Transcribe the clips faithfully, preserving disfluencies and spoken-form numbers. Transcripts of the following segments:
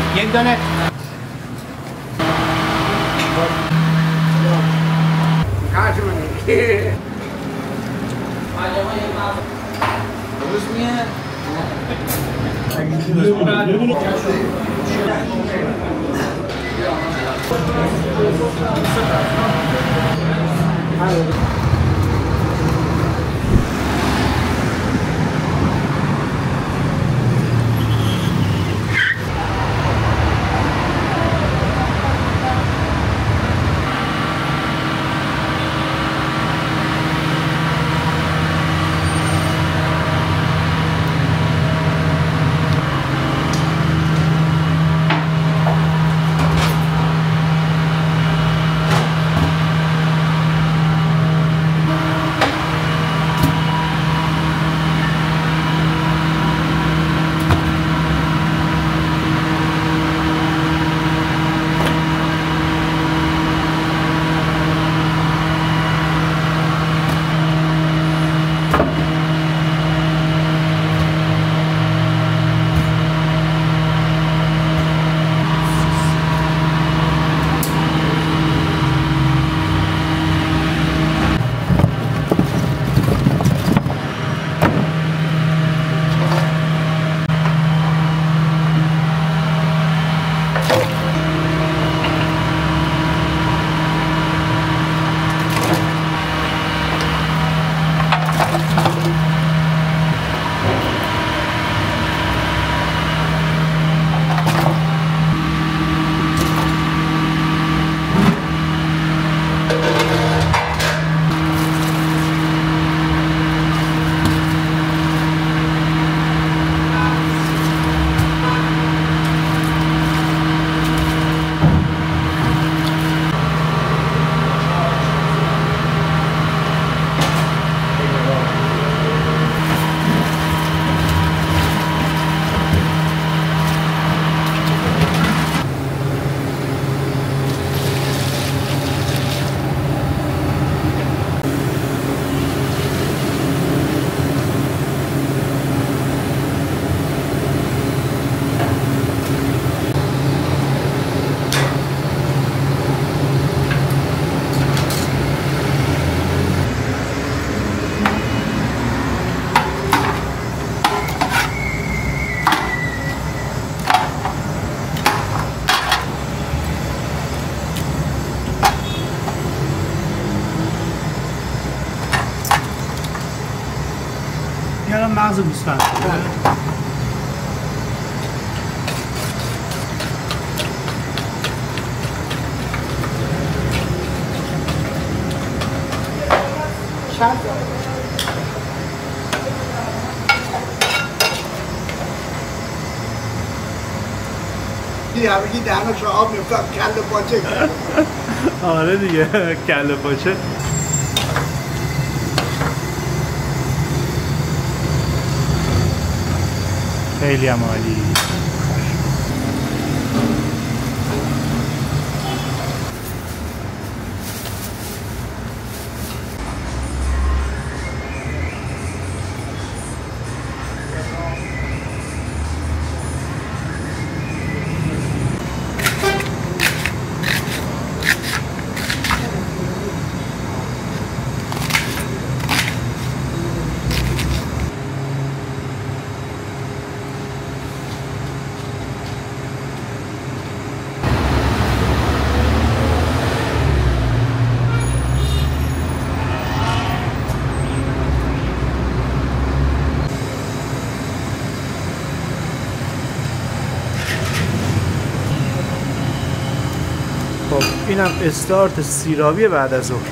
یک دانه یادم مغز گوسفند دیگه همگی دهنش آب میفتم کله پاچه. آره دیگه کله پاچه. خیلی هم عالی. اینم استارت سیرابی بعد از ظهر.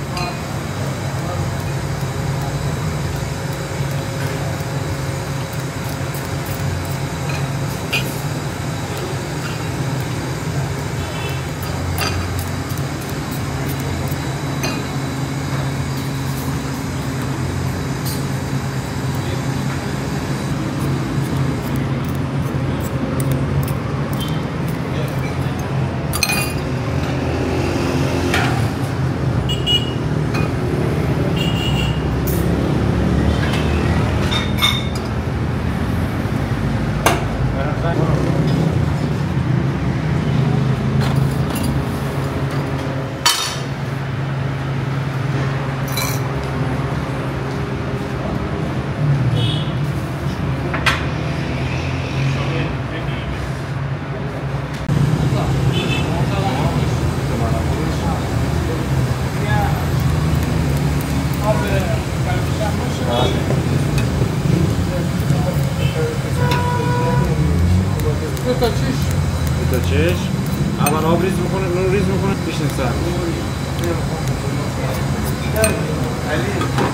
دو تا چش دو تا چش اول آب ریز میکنه نون ریز میکنه بشین سر علی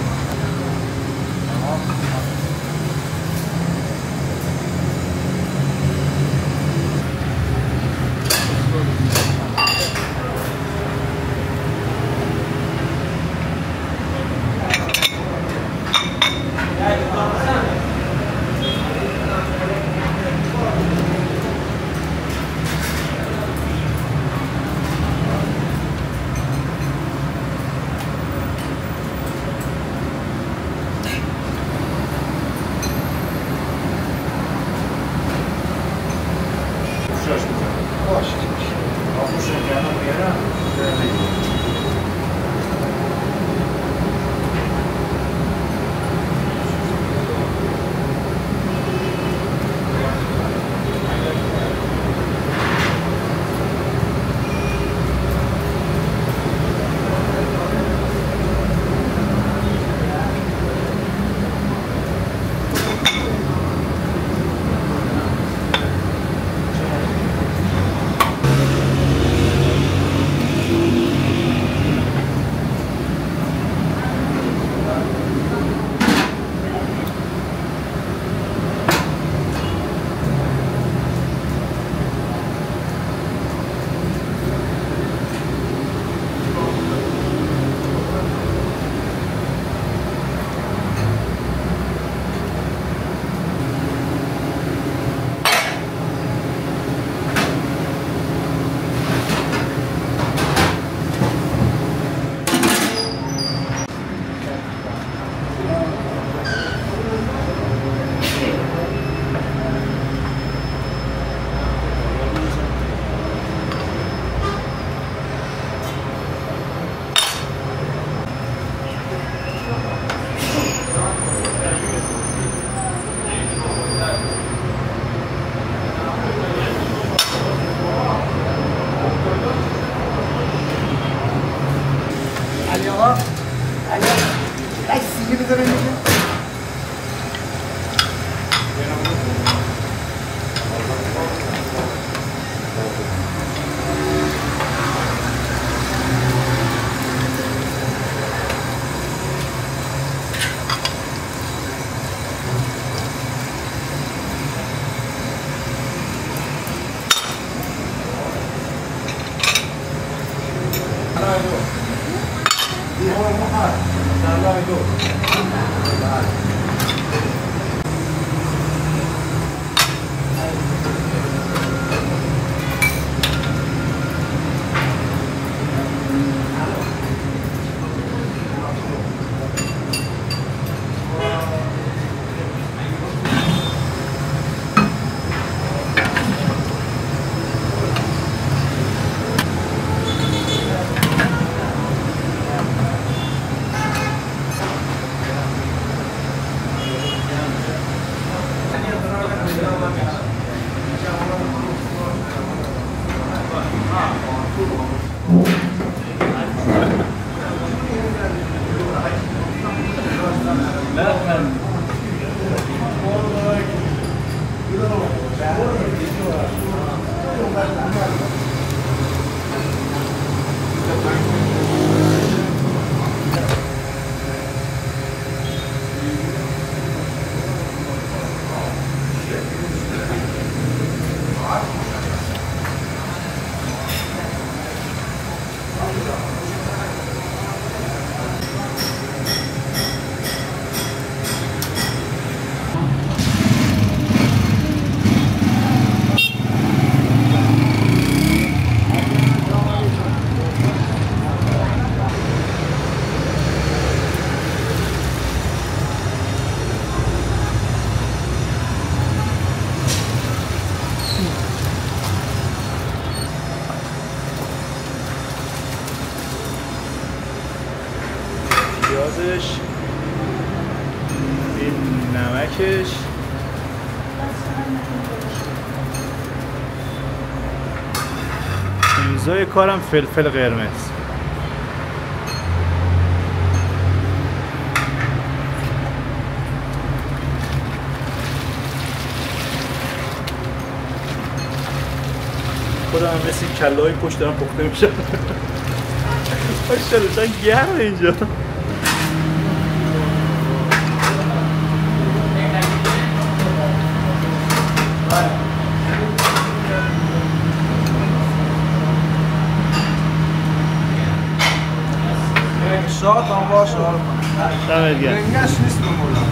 پیازش، این نمکش، امضای کارم فلفل قرمز. خودم هم مثل کله های پشت دارم پخته میشم. ماشاءالله چقدر گرمه اینجا. ساعت هم باشه دمت گرم. رنگش نیست بمولا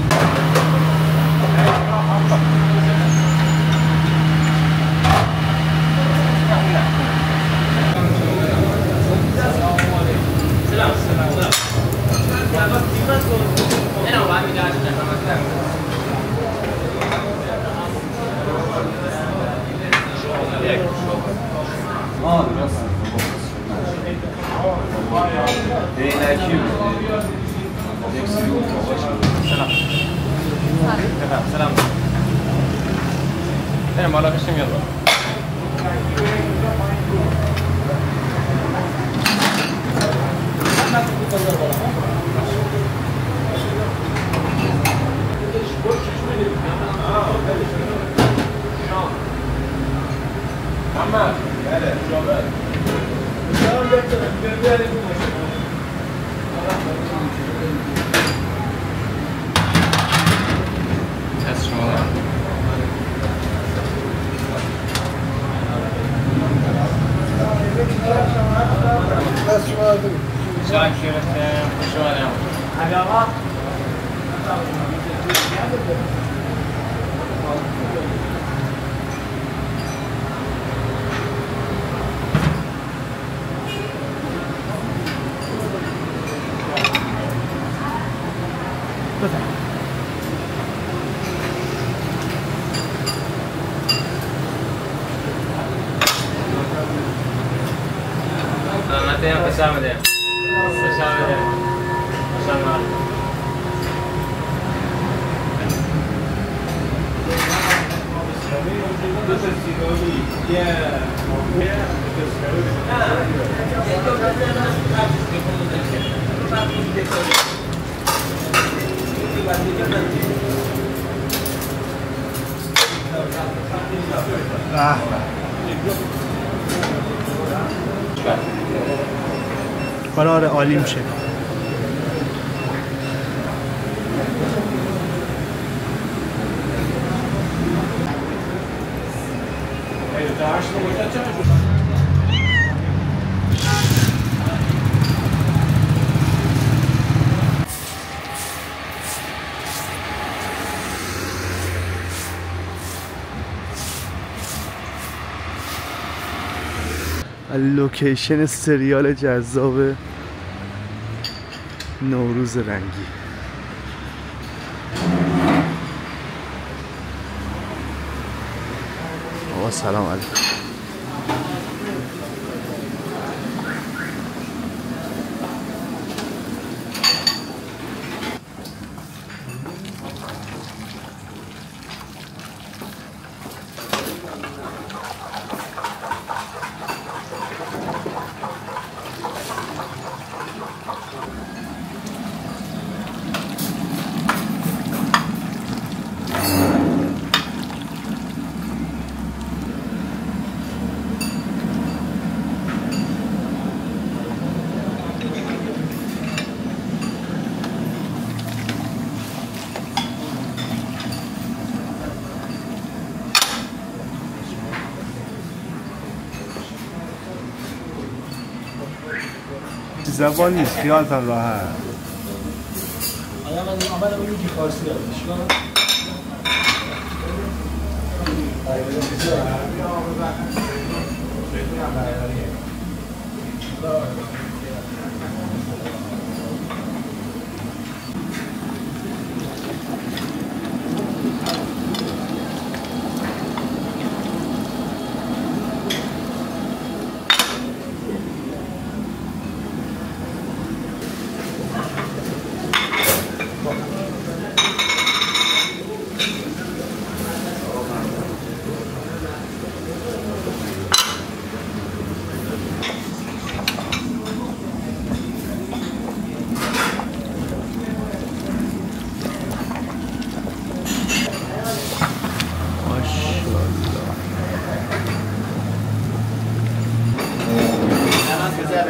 سلام. بریم بالا بشیم یاد بالا. محمد بله جابر از شما شاید گرفتم خوش اومدم سلامتی هم خوش آمده خوش آمده خوش آمده حالا آره عالی میشه. لوکیشن سریال جذاب نوروز رنگی. آقا سلام علیکم. زبان نیست خیالتان راحت. آیا من آمدم اون یکی فارسی دارم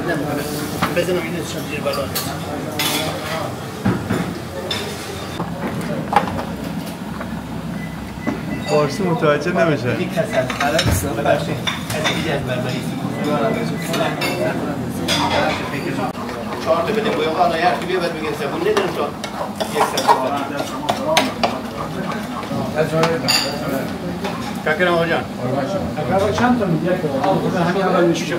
نمیکنه بزنم این چند زیر بالا فارسی متوجه نمیشه یک کسر عرب ببخشید از دیگه از بربری چهار تا بده بویا حالا یکی بیا بعد میگن زبون ندارم تو یک سر کاکرم آقا جان اگر چند تا میگه که همین اول میشه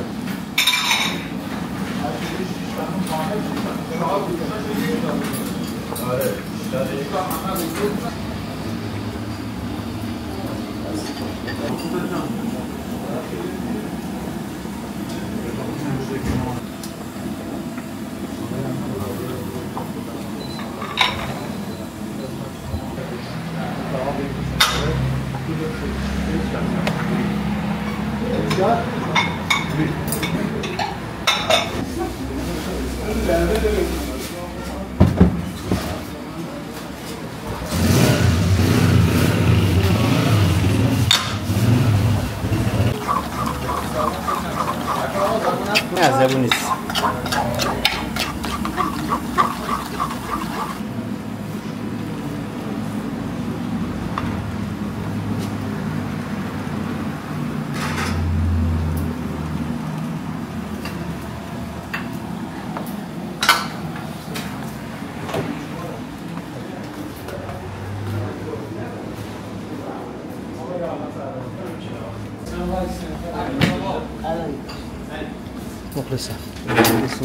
نه زبون نیست مخلصم مخلصم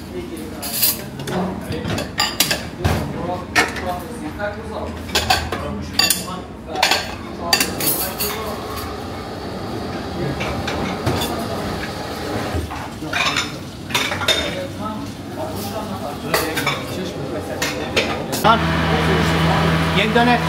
یک دانه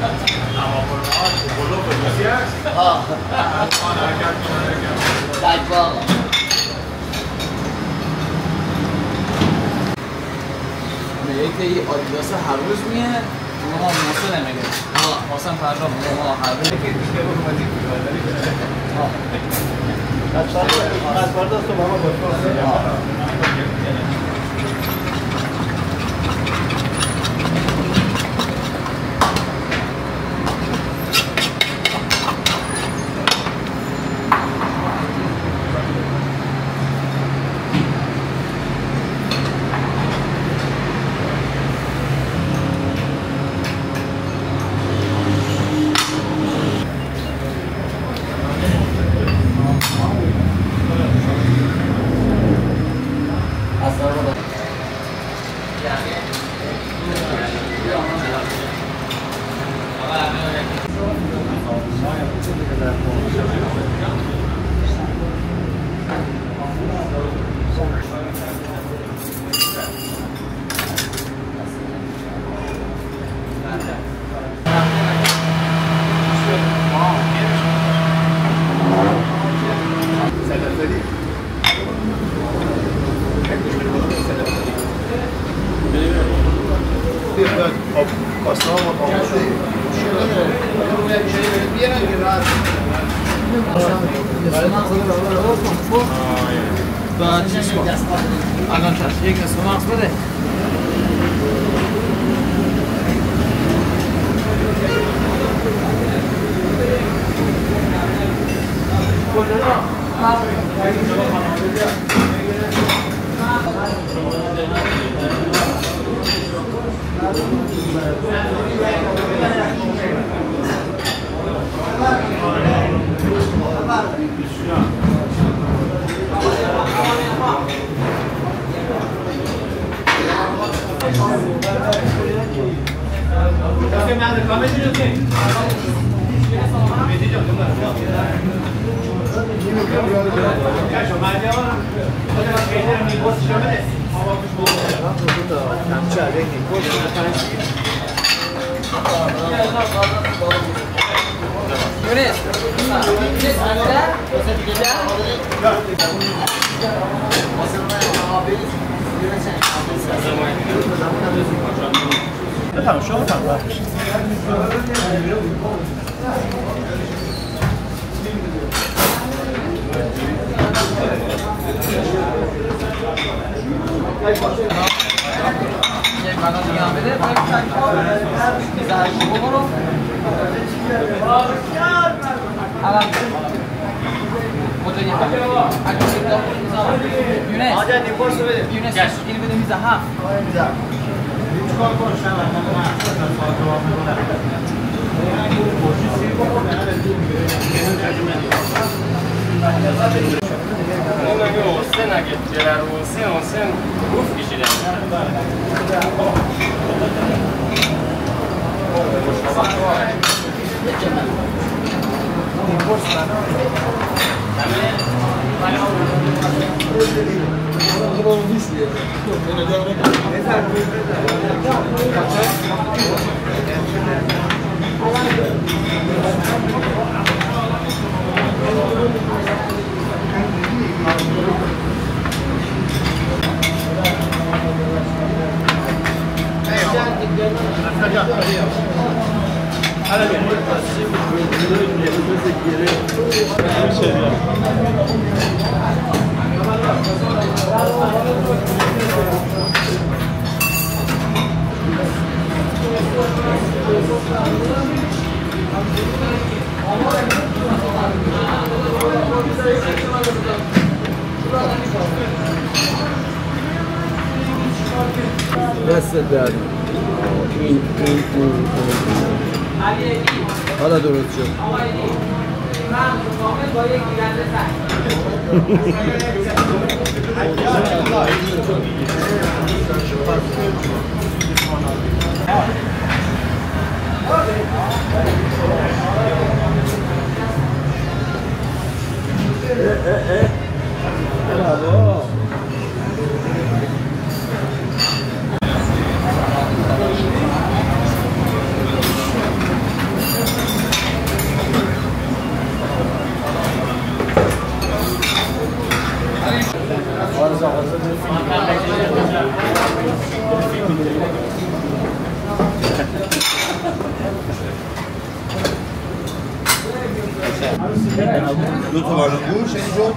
ها دجاج میگه که این آدیداس هر روز میه ما موصل نمیگه ها واسه فردا ما هر روز که دیگه رو مازی ها از فردا از فردا تو بابا باشه الان چشم یک نصف مغز بده بفهم شما بفهم یک مقدار دیگه هم بده باید میزهرش بگو رو الان مجایی یونس آجا نیپورس رو بده یونس اینو بده میزه هم چکار کن شما اون اگه حسین اگه جرر حسین حسین گفت کشیدن دست در این این این حالا درست شد دو تا بالون گوش اینجا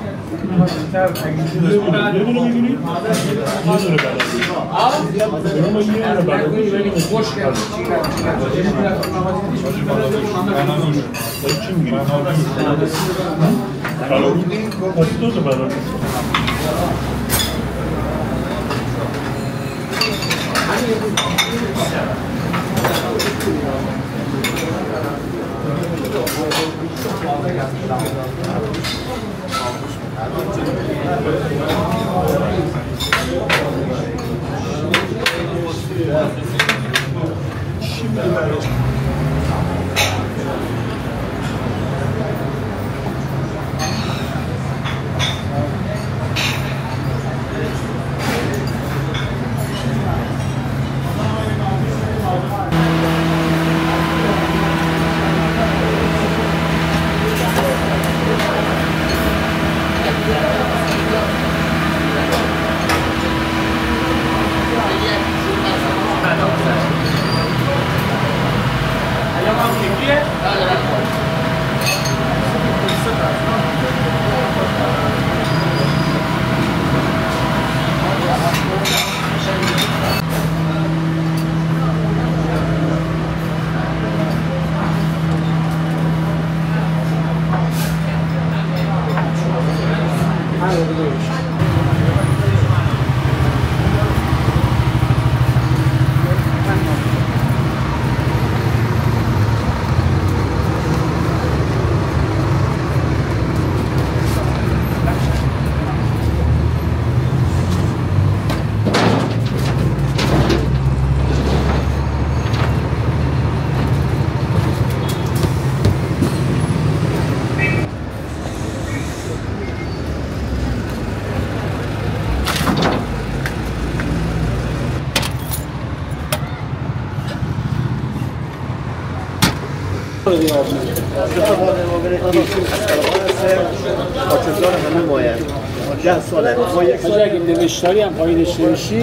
پاچه‌دار همه مایه ده ساله ما یک سال اگه نوشتاری هم پایینش نمیشی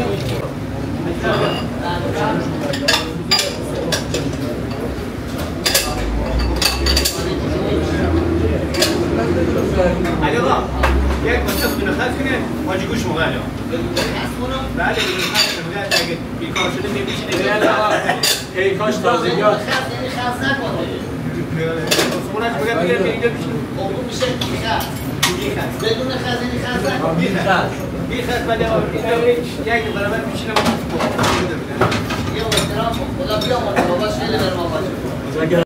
علی آقا یک بچه بدون خط کنه ماجی گوش موقع جا بله بدون خط کنه اگه بیکار شده میبیشینه ای کاش تازه بیاد خاص نکنه خونش بگم بگم اینجا بیشینه اون میشه بیخط بیخط بدون خزینی خاص نکنه بیخط بیخط ولی آقا یک برابر بیشینه ما یه احترام خدا بیا ما باباش خیلی برام باشه